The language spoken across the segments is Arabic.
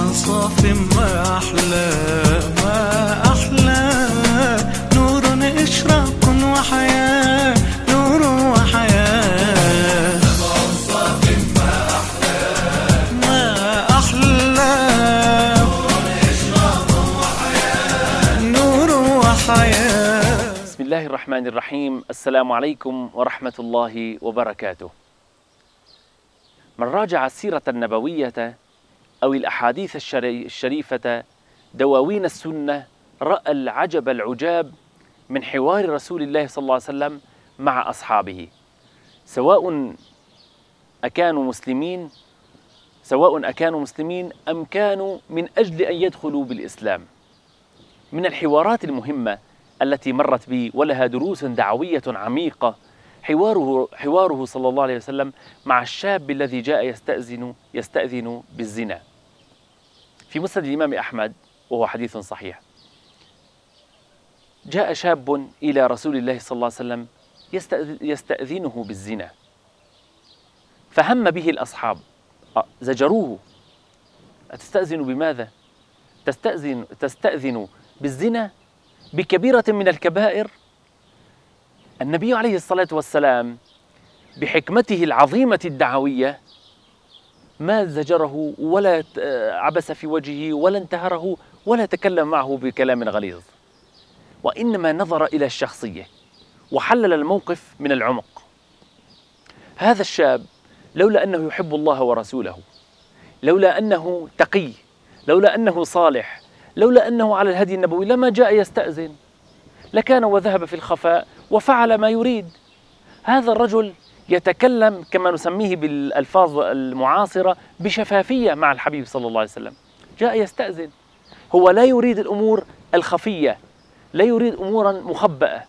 صاف ما أحلى ما أحلى، نور إشراق وحياة، نور وحياة. دمع صاف ما أحلى ما أحلى، نور إشراق وحياة، نور وحياة. بسم الله الرحمن الرحيم. السلام عليكم ورحمة الله وبركاته. من راجع السيرة النبوية أو الأحاديث الشريفة دواوين السنة رأى العجب العجاب من حوار رسول الله صلى الله عليه وسلم مع أصحابه، سواء أكانوا مسلمين أم كانوا من أجل أن يدخلوا بالإسلام. من الحوارات المهمة التي مرت بي ولها دروس دعوية عميقة حواره صلى الله عليه وسلم مع الشاب الذي جاء يستأذن بالزنا في مسند الإمام أحمد، وهو حديث صحيح. جاء شاب إلى رسول الله صلى الله عليه وسلم يستأذنه بالزنا، فهم به الأصحاب زجروه: أتستأذن بماذا؟ تستأذن بالزنا بكبيرة من الكبائر؟ النبي عليه الصلاة والسلام بحكمته العظيمة الدعوية ما زجره ولا عبس في وجهه ولا انتهره ولا تكلم معه بكلام غليظ، وإنما نظر إلى الشخصية وحلل الموقف من العمق. هذا الشاب لولا أنه يحب الله ورسوله، لولا أنه تقي، لولا أنه صالح، لولا أنه على الهدي النبوي لما جاء يستأذن، لكان وذهب في الخفاء وفعل ما يريد. هذا الرجل يتكلم كما نسميه بالألفاظ المعاصرة بشفافية مع الحبيب صلى الله عليه وسلم. جاء يستأذن، هو لا يريد الأمور الخفية، لا يريد أمورا مخبأة.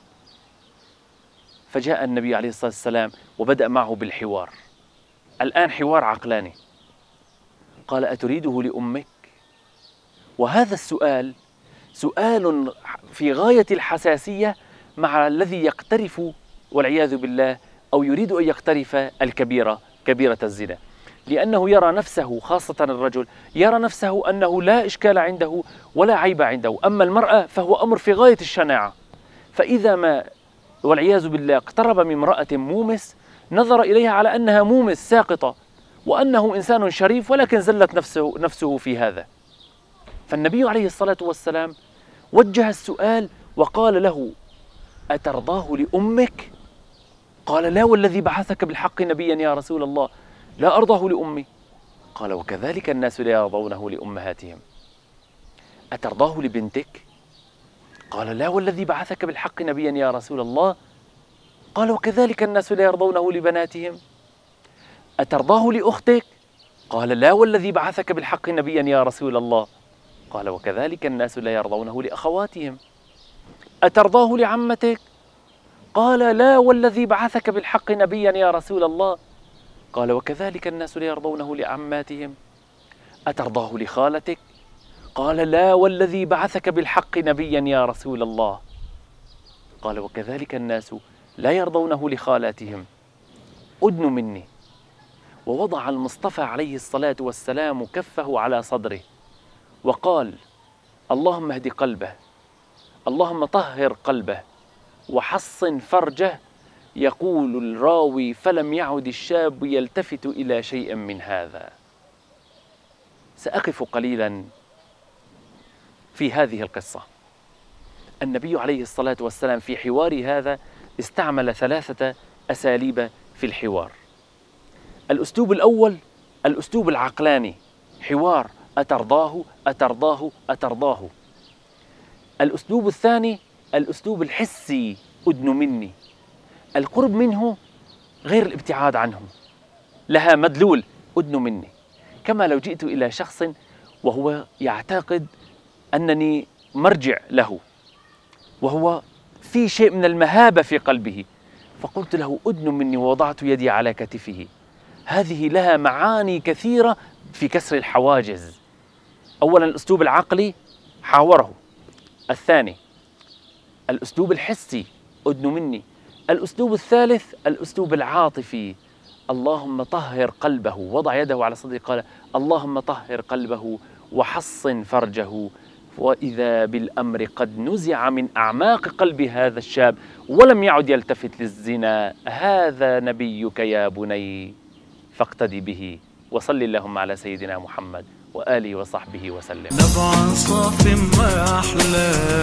فجاء النبي عليه الصلاة والسلام وبدأ معه بالحوار. الآن حوار عقلاني. قال: أتريده لأمك؟ وهذا السؤال سؤال في غاية الحساسية مع الذي يقترف والعياذ بالله أو يريد أن يقترف الكبيرة، كبيرة الزنا، لأنه يرى نفسه، خاصة الرجل يرى نفسه أنه لا إشكال عنده ولا عيب عنده، أما المرأة فهو أمر في غاية الشناعة. فإذا ما والعياذ بالله اقترب من امرأة مومس نظر إليها على أنها مومس ساقطة، وأنه إنسان شريف، ولكن زلت نفسه في هذا. فالنبي عليه الصلاة والسلام وجه السؤال وقال له: أترضاه لأمك؟ قال: لا والذي بعثك بالحق نبيا يا رسول الله، لا أرضاه لأمي. قال: وكذلك الناس لا يرضونه لأمهاتهم. أترضاه لبنتك؟ قال: لا والذي بعثك بالحق نبيا يا رسول الله. قال: وكذلك الناس لا يرضونه لبناتهم. أترضاه لأختك؟ قال: لا والذي بعثك بالحق نبيا يا رسول الله. قال: وكذلك الناس لا يرضونه لأخواتهم. أترضاه لعمتك؟ قال: لا والذي بعثك بالحق نبيا يا رسول الله. قال: وكذلك الناس لا يرضونه لعماتهم. أترضاه لخالتك؟ قال: لا والذي بعثك بالحق نبيا يا رسول الله. قال: وكذلك الناس لا يرضونه لخالاتهم. أدن مني. ووضع المصطفى عليه الصلاة والسلام كفه على صدره وقال: اللهم اهد قلبه، اللهم طهر قلبه، وحصن فرجه. يقول الراوي: فلم يعد الشاب يلتفت إلى شيء من هذا. سأقف قليلا في هذه القصة. النبي عليه الصلاة والسلام في حوار هذا استعمل 3 أساليب في الحوار. الأسلوب الأول الأسلوب العقلاني، حوار: أترضاه أترضاه أترضاه. الأسلوب الثاني الأسلوب الحسي: أدن مني، القرب منه غير الابتعاد عنه، لها مدلول: أدن مني. كما لو جئت إلى شخص وهو يعتقد أنني مرجع له، وهو في شيء من المهابة في قلبه، فقلت له: أدن مني، ووضعت يدي على كتفه. هذه لها معاني كثيرة في كسر الحواجز. أولا الأسلوب العقلي، حاوره. الثاني الأسلوب الحسي: أدن مني. الأسلوب الثالث الأسلوب العاطفي: اللهم طهر قلبه. وضع يده على صدره قال: اللهم طهر قلبه وحصن فرجه، وإذا بالأمر قد نزع من أعماق قلب هذا الشاب ولم يعد يلتفت للزنا. هذا نبيك يا بني فاقتدي به. وصل اللهم على سيدنا محمد وآله وصحبه وسلم. نبع صاف ما أحلى